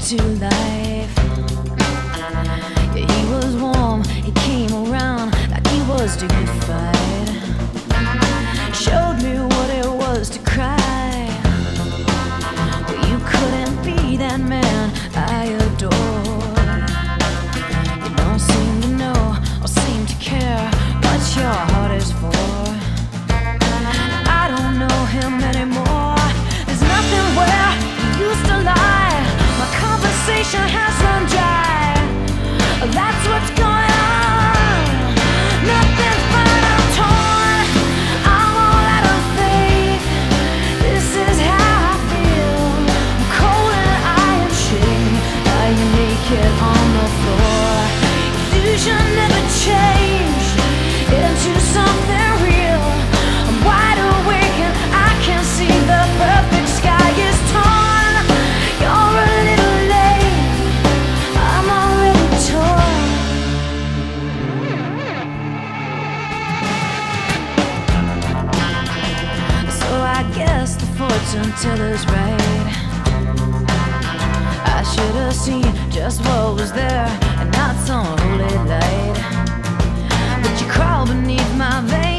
to life. Yeah, he was warm, he came around like he was dignified. Showed me what it was to cry. But you couldn't be that man I adored. You don't seem to know or seem to care what your heart is for. I don't know him anymore. There's nothing where he used to lie. My conversation has run dry. That's what's going on. Nothing's fine, I'm torn. I'm all out of faith. This is how I feel. I'm cold and I am shaking. Lying naked on the floor. Illusion never changed into something real. I'm wide awake and I can see the perfect sky is torn. You're a little late. I'm already torn. So I guess the fortune teller's right. I should have seen just what was there and not some holy light. But you crawl beneath my veins.